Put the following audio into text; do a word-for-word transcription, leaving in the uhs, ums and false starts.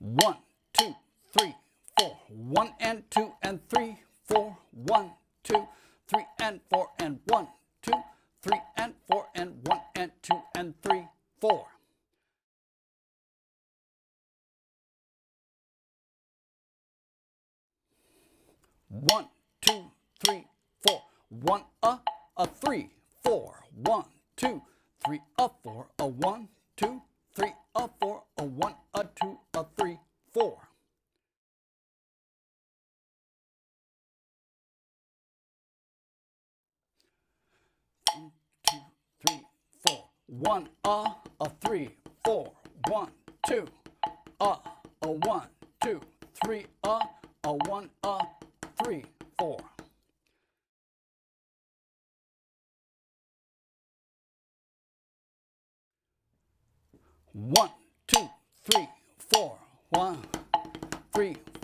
One, two, three, four. One and two and three, four. One, two, three and four and one, two, three and four and one and two and three, four. One, two, three, four. One, a, a three, four. One, two, three, a four, a one, two, three, a four, a one, a two, a three, four. One, two, three, four. One, a, a three, four. One, two, a, a one, two, three, a, a one, a three, four. One, two, three, four. One, three,